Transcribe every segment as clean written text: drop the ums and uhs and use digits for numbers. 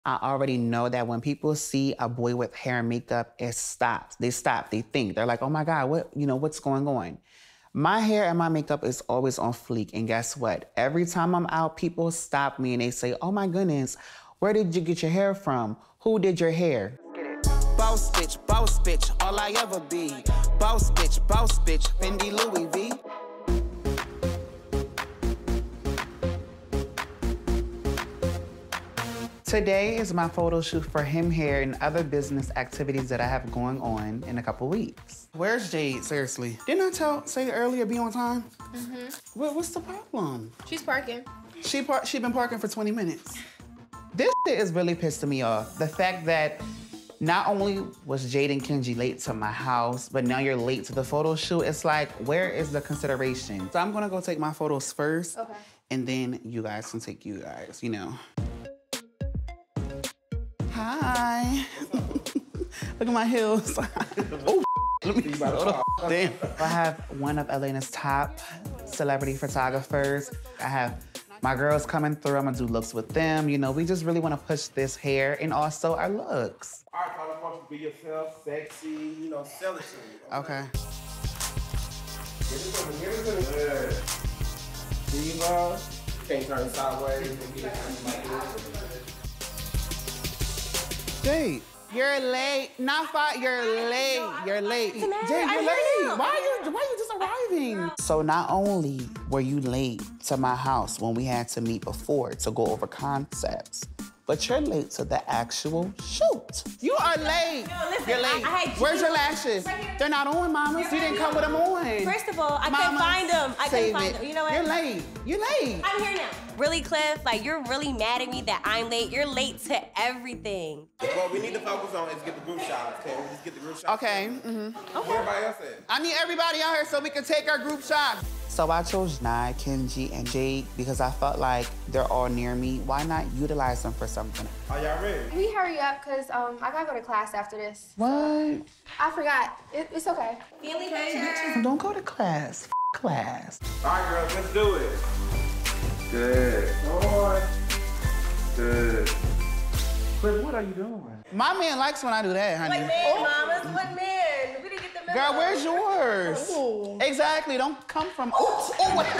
I already know that when people see a boy with hair and makeup, it stops. They stop, they think. They're like, oh my God, what's going on? My hair and my makeup is always on fleek, and guess what? Every time I'm out, people stop me and they say, oh my goodness, where did you get your hair from? Who did your hair? Boss bitch, all I ever be. Boss bitch, Fendi Louis V. Today is my photo shoot for him hair and other business activities that I have going on in a couple weeks. Where's Jade, seriously? Didn't I say earlier be on time? Mm-hmm. What's the problem? She's parking. She been parking for 20 minutes. This shit is really pissing me off. The fact that not only was Jade and Kenji late to my house, but now you're late to the photo shoot. It's like, where is the consideration? So I'm gonna go take my photos first. Okay. And then you guys can take you guys, you know. Hi. Look at my heels. Oh, let me damn. I have one of Elena's top celebrity photographers. I have my girls coming through. I'm gonna do looks with them. You know, we just really wanna push this hair and also our looks. All right, I want you to be yourself, sexy, you know, sell it to me. Okay. Give it to me, give it to me. Good. See, love? Can't turn sideways and get it like this. Jade, you're late. Not far, you're late. You're late. Jade, you're late. Why are you just arriving? So not only were you late to my house when we had to meet before to go over concepts, but you're late to the actual shoot. You are late. No, listen, you're late. Where's your lashes? Right. They're not on, Mama. You didn't come with them on. First of all, I couldn't find them. I couldn't find them. You know what? You're late. You're late. I'm here now. Really, Cliff? Like, you're really mad at me that I'm late? You're late to everything. What we need to focus on is get the group shots, okay? We just get the group shots. Okay. Mm-hmm. Okay. Where everybody else at? I need everybody out here so we can take our group shots. So I chose Nye, Kenji, and Jade because I felt like they're all near me. Why not utilize them for something? Are y'all ready? We hurry up because I gotta go to class after this. What? I forgot. It's okay. Family picture. Don't go to class. Class. All right, girls, let's do it. Good. Come on. Good. But what are you doing? My man likes when I do that, honey. What man, mamas? What man? We didn't get the memo. Girl, where's yours? Ooh. Exactly. Don't come from. Oops. Oh, wait.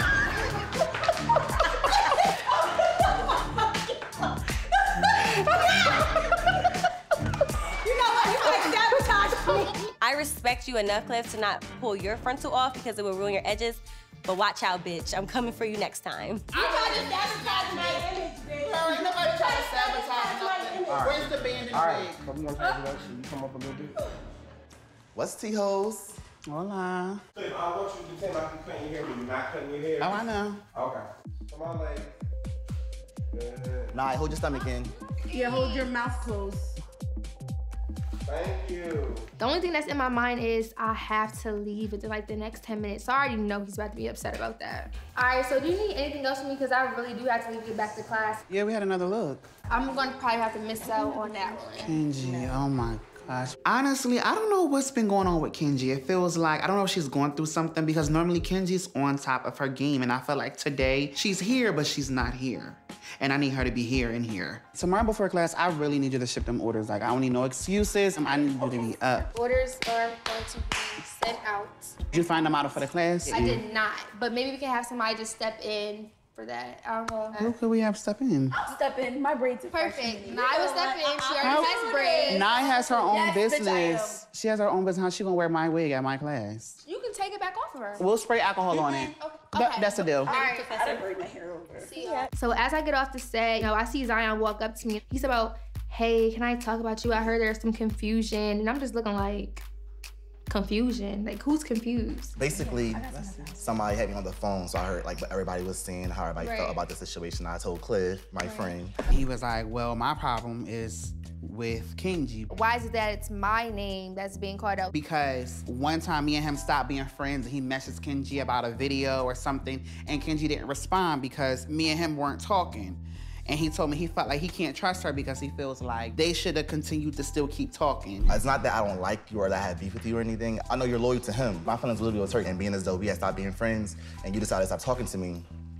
You know what? You like sabotage me. I respect you enough, Cliff, to not pull your frontal off because it will ruin your edges. But watch out, bitch. I'm coming for you next time. You tried to sabotage my image, bitch. Girl, ain't nobody trying to sabotage nothing. Right. Where's the bandage? All right, come on, you come up a little bit. What's T-Hoes? Hola. I want you to pretend like you couldn't hear me. You're not cutting your hair. Oh, I know. Okay. Come on, ladies. Good. Nah, hold your stomach in. Yeah, hold your mouth closed. Thank you. The only thing that's in my mind is I have to leave within like the next 10 minutes. So I already know he's about to be upset about that. All right, so do you need anything else from me? Because I really do have to leave to get back to class. Yeah, we had another look. I'm gonna probably have to miss out on that one. Kenji, oh my gosh. Honestly, I don't know what's been going on with Kenji. It feels like, I don't know if she's going through something because normally Kenji's on top of her game and I feel like today she's here, but she's not here. And I need her to be here and here. Tomorrow before class, I really need you to ship them orders. Like, I don't need no excuses. I need you to be up. Orders are going to be sent out. Did you find them out for the class? I did not, but maybe we can have somebody just step in for that. I don't know. Who could we have step in? Step in. My braids are Perfect. Nye will step in. She already has braids. Nye has her own Yes, bitch, business. She has her own business. How she gonna wear my wig at my class? You can take it back off of her. We'll spray alcohol on it. Okay. That's the deal. All right. I didn't braid my hair over. See ya. So as I get off the set, you know, I see Zion walk up to me. He's about, hey, can I talk about you? I heard there's some confusion. And I'm just looking like, confusion? Like, who's confused? Basically, somebody had me on the phone, so I heard like what everybody was saying, how everybody felt about the situation. I told Cliff, my friend. He was like, well, my problem is with Kenji. Why is it that it's my name that's being called out? Because one time me and him stopped being friends and he messaged Kenji about a video or something and Kenji didn't respond because me and him weren't talking. And he told me he felt like he can't trust her because he feels like they should have continued to still keep talking. It's not that I don't like you or that I have beef with you or anything. I know you're loyal to him. My feelings literally was hurt, and being as though we had stopped being friends and you decided to stop talking to me,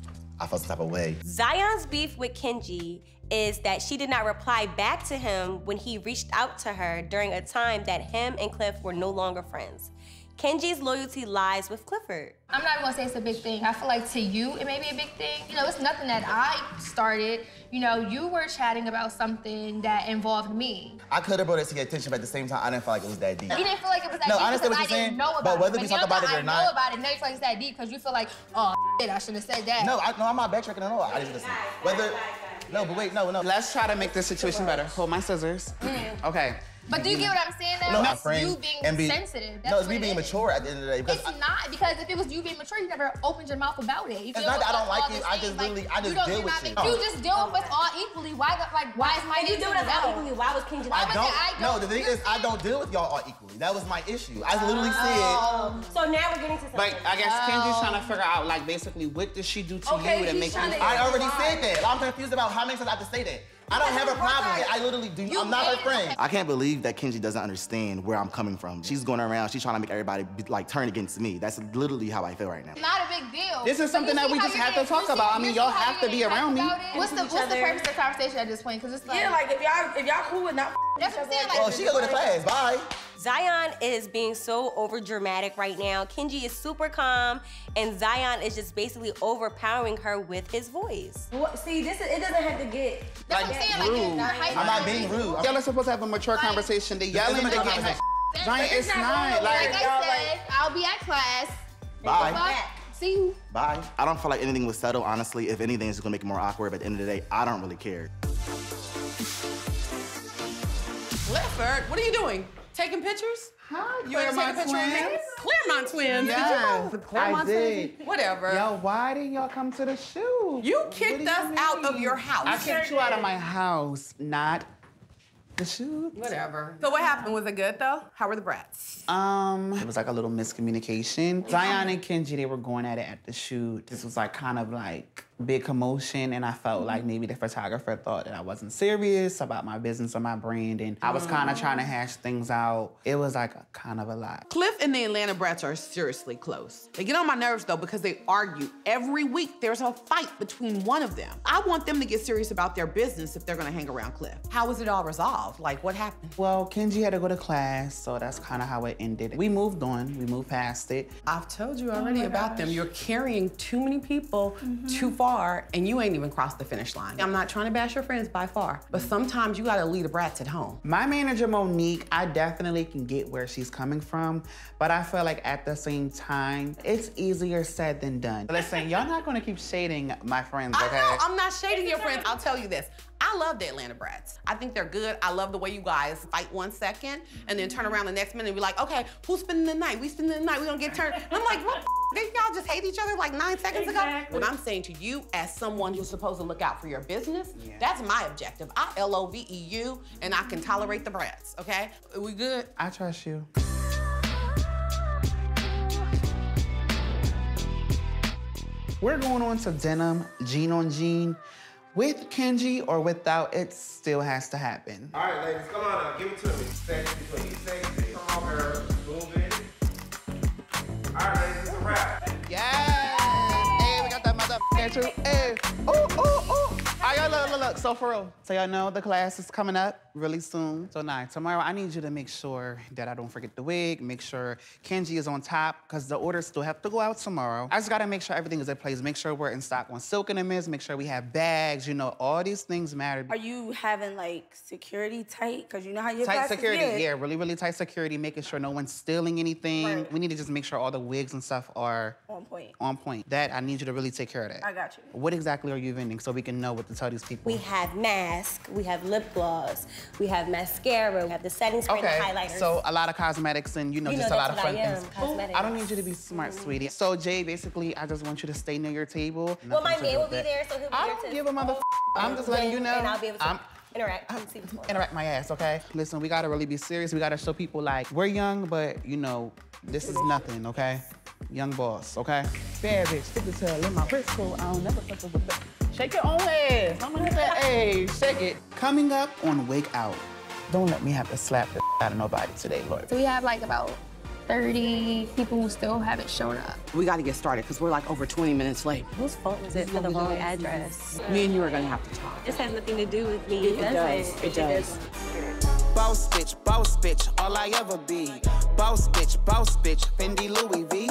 I felt some type of way. Zion's beef with Kenji is that she did not reply back to him when he reached out to her during a time that him and Cliff were no longer friends. Kenji's loyalty lies with Clifford. I'm not gonna say it's a big thing. I feel like to you, it may be a big thing. You know, it's nothing that I started. You know, you were chatting about something that involved me. I could have brought it to your attention, but at the same time, I didn't feel like it was that deep. You didn't feel like it was that No, deep I understand because what you're I saying, didn't know about but whether it. we talk about it or not- I know about it, now you feel like it's that deep because you feel like, oh, shit, I shouldn't have said that. No, I'm not backtracking at all. I just listen. Whether, no, but wait, no. Let's try to make this situation better. Hold my scissors. Okay. But do you get what I'm saying now? No, It's you being sensitive. That's no, it's what me it being is. mature at the end of the day. Because It's not, because if it was you being mature, you never opened your mouth about it. It's not that I don't like you, I just literally, I just deal with you. You just deal with us all equally. Why is my You do it all equally. Why was Kenji I don't. No, the thing is, I don't deal with y'all all equally. That was my issue. I literally said. So now we're getting to something. But I guess Kenji's trying to figure out, like, basically, what does she do to you to make you... I already said that. I'm confused about how many times I have to say that. I don't have a problem with it. I literally do. I'm not her friend. I can't believe that Kenji doesn't understand where I'm coming from. She's going around, she's trying to make everybody like turn against me. That's literally how I feel right now. Not a big deal. This is something that we just have to talk about. I mean, y'all have to be around me. What's the purpose of the conversation at this point? Because it's like... Yeah, like if y'all cool with not That's what I'm saying. Oh, she gotta go to class. Bye. Zion is being so over dramatic right now. Kenji is super calm, and Zion is just basically overpowering her with his voice. See, it doesn't have to get That's what I'm saying. rude. I'm not being rude. Y'all are supposed to have a mature conversation. They yelling, they getting her... Zion, it's not. Like I said, I'll be at class. Bye. See you. Bye. I don't feel like anything was settled, honestly. If anything, it's gonna make it more awkward, but at the end of the day, I don't really care. Clifford, what are you doing? Taking pictures? Hi, You ever take a picture of me? Claremont twins. Yes, Did you know? Claremont I did. twins? Whatever. Yo, why didn't y'all come to the shoot? You kicked us out of your house. I kicked you out of my house, not the shoot. Whatever. So what happened? Was it good though? How were the brats? It was like a little miscommunication. Zion and Kenji, they were going at it at the shoot. This was like kind of like big commotion, and I felt like maybe the photographer thought that I wasn't serious about my business or my brand, and I was kind of trying to hash things out. It was like kind of a lot. Cliff and the Atlanta brats are seriously close. They get on my nerves though because they argue. Every week there's a fight between one of them. I want them to get serious about their business if they're gonna hang around Cliff. How was it all resolved? Like what happened? Well, Kenji had to go to class, so that's kind of how it ended. We moved on, we moved past it. I've told you already about them. You're carrying too many people too far, and you ain't even crossed the finish line. I'm not trying to bash your friends by far, but sometimes you gotta leave the brats at home. My manager, Monique, I definitely can get where she's coming from, but I feel like at the same time, it's easier said than done. Listen, y'all not gonna keep shading my friends, okay? I know, I'm not shading your friends. I'll tell you this. I love the Atlanta brats. I think they're good. I love the way you guys fight 1 second and then turn around the next minute and be like, okay, who's spending the night? We spending the night, we gonna get turned. And I'm like, what the didn't y'all just hate each other like 9 seconds ago? What I'm saying to you as someone who's supposed to look out for your business, that's my objective. I LOVE you and I can tolerate the brats, okay? Are we good? I trust you. We're going on to denim, jean on jean. With Kenji or without, it still has to happen. All right, ladies, come on now. Give it to me. Sexy, please. Sexy. Come on, girl. Move it. All right, ladies, it's a wrap. Yes! Hey, we got that motherfucker too. Hey, ooh, ooh, ooh. All right, y'all, look. So for real, so y'all know the class is coming up really soon. So tomorrow I need you to make sure that I don't forget the wig, make sure Kenji is on top, because the orders still have to go out tomorrow. I just gotta make sure everything is in place, make sure we're in stock on Silk in the Mist, make sure we have bags, you know, all these things matter. Are you having like security tight? Because you know how your Tight classes security, get. yeah, really, really tight security, making sure no one's stealing anything. Right. We need to just make sure all the wigs and stuff are On point. on point. That, I need you to really take care of that. I got you. What exactly are you vending so we can know what to tell these people? We have mask, we have lip gloss, we have mascara, we have the setting spray and the highlighters. So a lot of cosmetics and just a lot of fun things. Cosmetics. I don't need you to be smart, sweetie. So Jay, basically, I just want you to stay near your table. Well, my Nothing to man do will with be that. there, so he'll be I there don't too. give a mother. I'm just letting you know. And I'll be able to interact and see what's going on. Interact my ass, okay? Listen, we gotta really be serious. We gotta show people like we're young, but you know, this is nothing, okay? Young boss, okay? Bad bitch, stick the tail in my wrist coat. I don't never fuck with that. Shake your own ass. I'm gonna hit that. Hey, shake it. Coming up on Wigout. Don't let me have to slap the out of nobody today, Lord. So we have like about 30 people who still haven't shown up. We got to get started because we're like over 20 minutes late. Whose fault was it for the wrong address? Me and you are going to have to talk. This has nothing to do with me. It does. It does. Boss bitch, all I ever be. Boss bitch, Fendi Louis V.